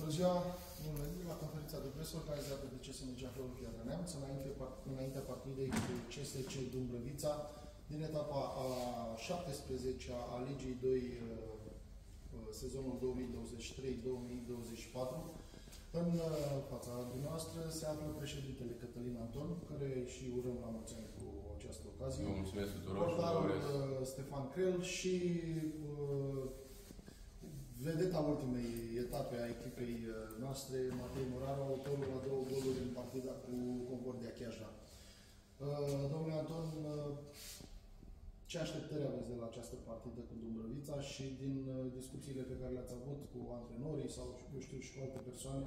Bună ziua! Bun venit la conferința de presă organizată de CSMG Ahlul Piatra Neamț, înaintea partidei cu CSC Dumbrăvița, din etapa a 17-a a Ligii 2, sezonul 2023-2024. În fața dumneavoastră se află președintele Cătălin Anton, care și urăm la mulți ani cu această ocazie. Vă mulțumesc tuturor. Portarul Stefan Crel și vedeta ultimei etape a echipei noastre, Matei Moraru, autorul la 2 goluri în partida cu Concordia Chiajna. Domnule Anton, ce așteptări aveți de la această partidă cu Dumbrăvița și din discuțiile pe care le-ați avut cu antrenorii sau, eu știu, și cu alte persoane,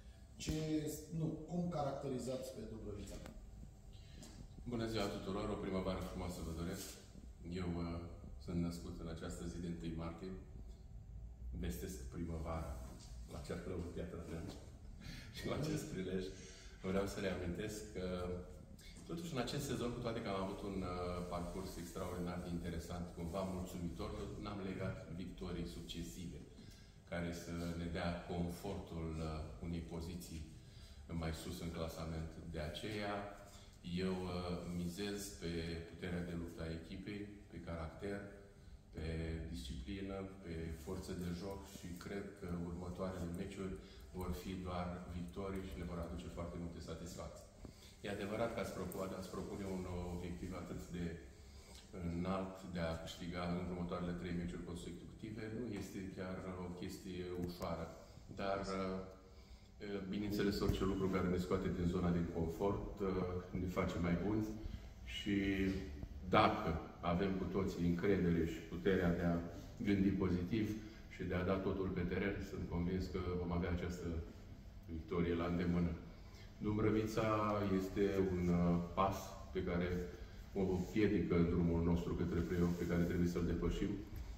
cum caracterizați pe Dumbrăvița? Bună ziua tuturor, o primăvară frumoasă vă doresc. Eu sunt născut în această zi de 1 martie. Vestesc primăvara la Ceahlău Piatra Neamț. Și la acest prilej vreau să reamintesc că totuși în acest sezon, cu toate că am avut un parcurs extraordinar de interesant, cumva mulțumitor, n-am legat victorii succesive care să ne dea confortul unei poziții mai sus în clasament. De aceea, eu mizez pe puterea de luptă a echipei, pe caracter, pe disciplină, pe forță de joc și cred că următoarele meciuri vor fi doar victorii și ne vor aduce foarte multe satisfacții. E adevărat că ați propune un obiectiv atât de înalt de a câștiga în următoarele 3 meciuri consecutive. Nu este chiar o chestie ușoară, dar bineînțeles orice lucru care ne scoate din zona de confort ne face mai buni și dacă avem cu toții încredere și puterea de a gândi pozitiv și de a da totul pe teren, sunt convins că vom avea această victorie la îndemână. Dumbrăvița este un pas pe care o piedică în drumul nostru către play-off, pe care trebuie să-l depășim,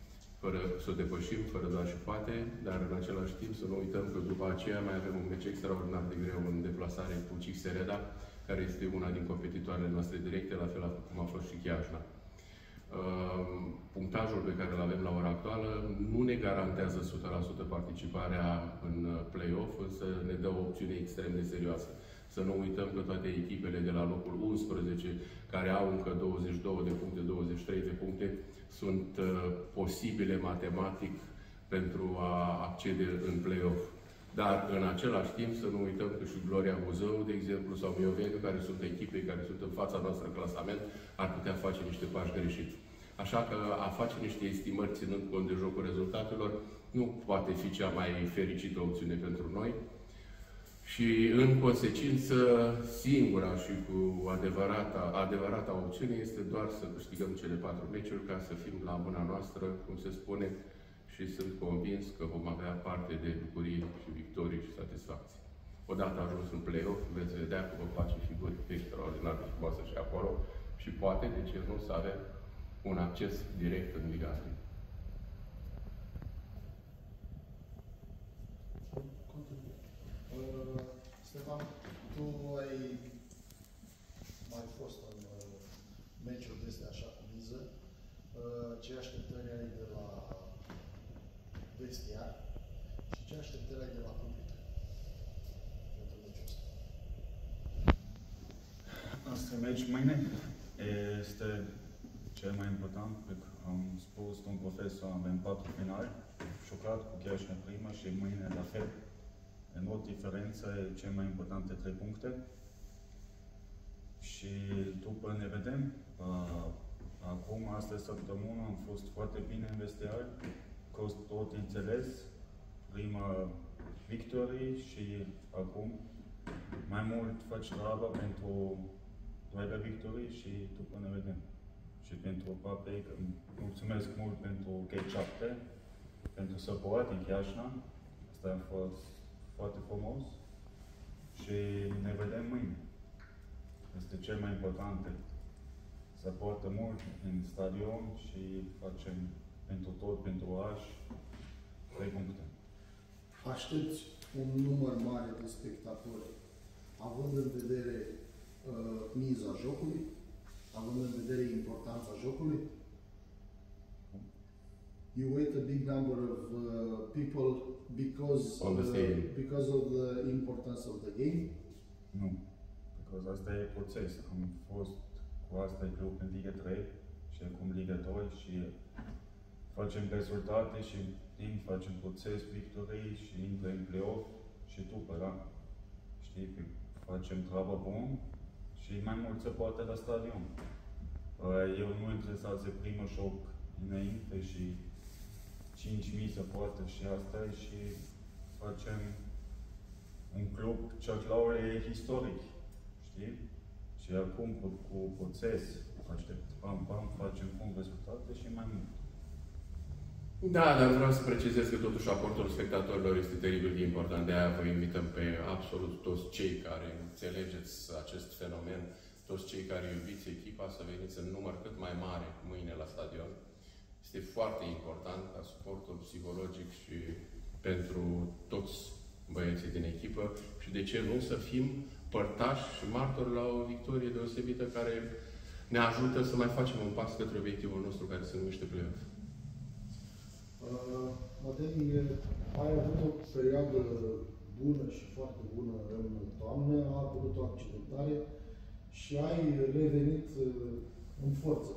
fără doar și poate, dar în același timp să nu uităm că după aceea mai avem un meci extraordinar de greu în deplasare cu CIC Sereda, care este una din competitoarele noastre directe, la fel cum a fost și Chiajna. Punctajul pe care îl avem la ora actuală nu ne garantează 100% participarea în play-off, însă ne dă o opțiune extrem de serioasă. Să nu uităm că toate echipele de la locul 11, care au încă 22 de puncte, 23 de puncte, sunt posibile matematic pentru a accede în play-off. Dar, în același timp, să nu uităm că și Gloria Buzău, de exemplu, sau Miovega, care sunt echipe care sunt în fața noastră în clasament, ar putea face niște pași greșiți. Așa că a face niște estimări ținând cont de jocul rezultatelor nu poate fi cea mai fericită opțiune pentru noi. Și, în consecință, singura și cu adevărata opțiune este doar să câștigăm cele 4 meciuri ca să fim la mâna noastră, cum se spune, și sunt convins că vom avea parte de bucurii și victorii și satisfacții. Odată ajuns în play-off, veți vedea că vom face figuri extraordinar de frumoase și acolo și poate, de ce nu, să avem un acces direct în Liga 1. Stefan, tu ai mai fost în meciuri de astea așa cu miză. Ce așteptări ai de la vestiar și ce așteptări ai de la public pentru meciul ăsta? Asta meci mâine este cel mai important, pentru că am spus un profesor, avem 4 finali, jucat cu Chiajna prima și mâine la fel. În o diferență, cel mai important de 3 puncte. Și după ne vedem. Acum, astăzi săptămână, am fost foarte bine în vestiar, cu tot înțeles, prima victorie și acum mai mult faci treaba pentru doilea victorie și după ne vedem. Și pentru Papei, mulțumesc mult pentru K7, pentru support în Chiajna. Asta a fost foarte frumos și ne vedem mâine. Este cel mai important. Să poartă mult în stadion și facem pentru tot, pentru oraș, 3 puncte. Aștepți un număr mare de spectatori, având în vedere miza jocului, având în vedere importanța jocului? you wait a big number of people because On the stadium. because of the importance of the game? Nu. Pentru că asta e proces. Am fost cu asta e club în Liga 3 și acum Liga 2 și facem rezultate și facem proces, victorii și intră în play-off și după, da? Știi, facem treaba bună și mai mult se poate la stadion. Eu nu interesat să primă șoc înainte și 5.000 se poate și asta și facem un club Ceaclaur e istoric, știi? Și acum cu proces, pam, facem bun rezultate și mai mult. Da, dar vreau să precizez că totuși aportul spectatorilor este teribil de important. De aia vă invităm pe absolut toți cei care înțelegeți acest fenomen, toți cei care iubiți echipa, să veniți în număr cât mai mare mâine la stadion. Este foarte important ca suportul psihologic și pentru toți băieții din echipă și de ce nu să fim părtași și martori la o victorie deosebită care ne ajută să mai facem un pas către obiectivul nostru care se numește play-off. Matei, ai avut o perioadă bună și foarte bună în toamnă, a apărut o accidentare și ai revenit în forță.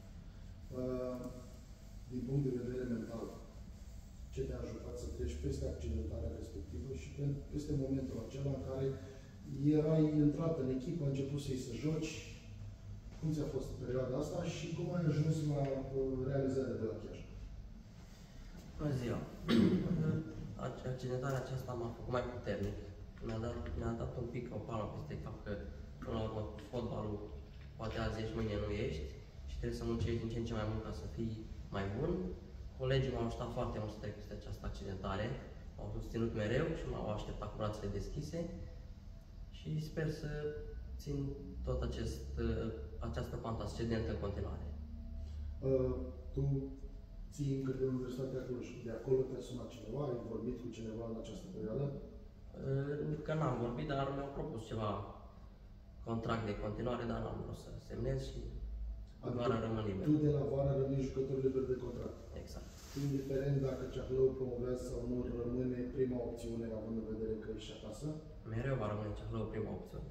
Din punct de vedere mental, ce te-a ajutat să treci peste accidentarea respectivă și peste momentul acela în care erai intrat în echipă, a început să joci? Cum ți-a fost perioada asta și cum ai ajuns la realizarea de la Chiaj? Bună ziua! Accidentarea aceasta m-a făcut mai puternic. Mi-a dat un pic o palmă peste cap că, până la urmă, fotbalul poate azi ești, mâine nu ești și trebuie să muncești din ce în ce mai mult ca să fii mai bun. Colegii m-au ajutat foarte mult să trec peste această accidentare. M-au susținut mereu și m-au așteptat cu brațele deschise și sper să țin tot această pantă ascendentă în continuare. Tu ții încă de Universitatea Cluj. De acolo te-a sunat cineva? Ai vorbit cu cineva în această perioadă? Încă n-am vorbit, dar mi-au propus ceva contract de continuare, dar n-am vrut să semnez și vara rămân liber. Tu de la vară rămâi jucător liber de contract. Exact. Indiferent dacă Ceahlău promovează sau nu, rămâne prima opțiune, având în vedere că ești acasă? Mereu va rămâne Ceahlău prima opțiune.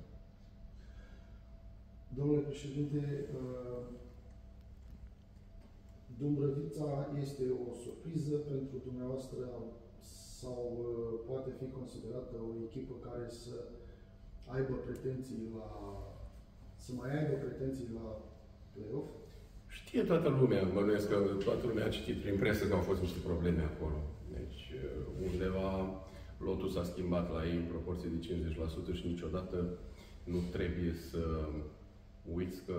Domnule președinte, Dumbrăvița este o surpriză pentru dumneavoastră sau poate fi considerată o echipă care să aibă pretenții să mai aibă pretenții la play-off? Știe toată lumea, bănuiesc că toată lumea a citit prin presă că au fost niște probleme acolo. Deci undeva lotul s-a schimbat la ei în proporție de 50% și niciodată nu trebuie să uiți că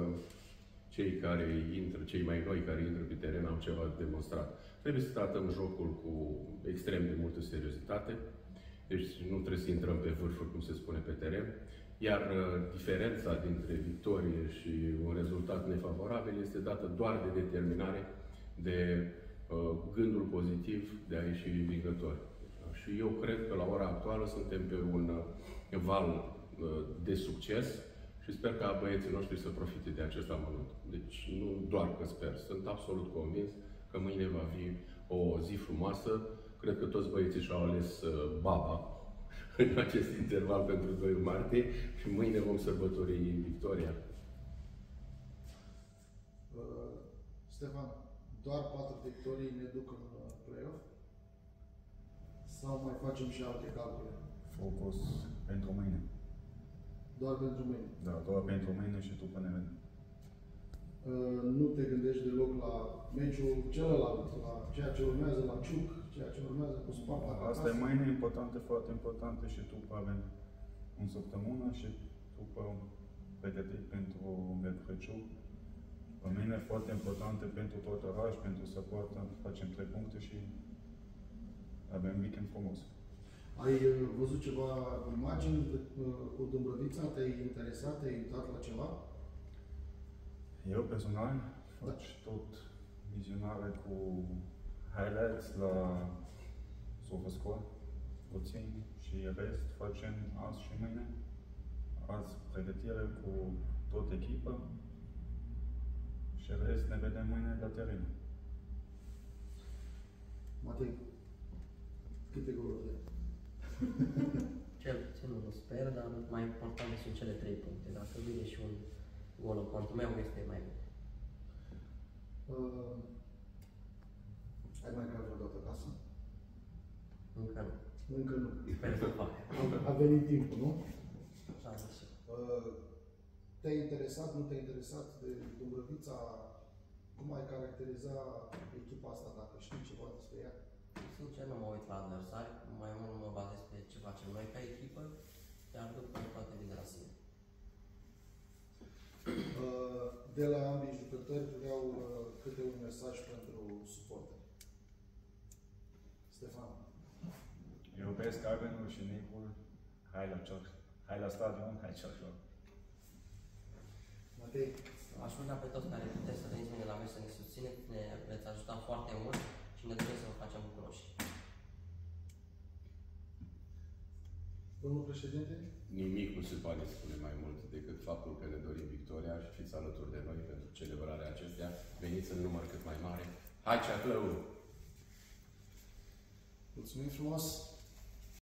cei mai noi care intră pe teren au ceva de demonstrat. Trebuie să tratăm jocul cu extrem de multă seriozitate, deci nu trebuie să intrăm pe vârfuri, cum se spune, pe teren, iar diferența dintre victorie și un rezultat nefavorabil este dată doar de determinare, de gândul pozitiv de a ieși învingători. Și eu cred că la ora actuală suntem pe un val de succes și sper ca băieții noștri să profite de acest amănunt. Deci nu doar că sper, sunt absolut convins că mâine va fi o zi frumoasă. Cred că toți băieții și-au ales baba în acest interval pentru 2 martie și mâine vom sărbători victoria. Stefan, doar 4 victorii ne duc în play-off? Sau mai facem și alte calcule? Focus pentru mâine. Doar pentru mâine? Da, doar pentru mâine și după ne vedem. Nu te gândești deloc la meciul celălalt, la ceea ce urmează la Ciuc, ceea ce urmează cu Sparta? Asta e mâine importantă, foarte importantă și după avem o săptămână și după pregătit pentru Crăciun. Pe mine foarte importante pentru tot oraș, pentru să poată facem 3 puncte și avem weekend frumos. Ai văzut ceva imagini cu Dumbrăvița? Te-ai interesat? Te-ai uitat la ceva? Eu personal fac tot vizionare cu highlights la SofaScore, puțin și rest facem azi și mâine. Azi pregătire cu tot echipa și rest ne vedem mâine la teren. Matei, câte goluri de? Cel puțin nu sper, dar mai importante sunt cele 3 puncte. Dacă vine și un gol în contul meu, este mai bine. Ai mai creat vreodată acasă? Încă nu. Încă nu. Sper să fac. A venit timpul, nu? Așa zic. Te-ai interesat, nu te-ai interesat de Dâmbrăvița? Cum ai caracteriza echipa asta, dacă știi ceva despre ea? Sincer, nu mă uit la adversari, mai mult mă bazez pe ce facem noi ca echipă, iar după toate vin de la sine. De la ambii jucători vreau câte un mesaj pentru suporteri. Stefan. Iubesc Arbenul și Nicul. Hai la joc. Hai la stadion, hai joc. Matei. Aș ruga pe toți care puteți să veniți mâine la noi să ne susțineți, ne veți ajuta foarte mult și ne dorim să vă facem bucuroși. Domnul președinte? Nimic nu se poate spune mai mult decât faptul că ne dorim victoria și fiți alături de noi pentru celebrarea acesteia. Veniți în număr cât mai mare. Hai, Ceaclău! Mulțumim frumos!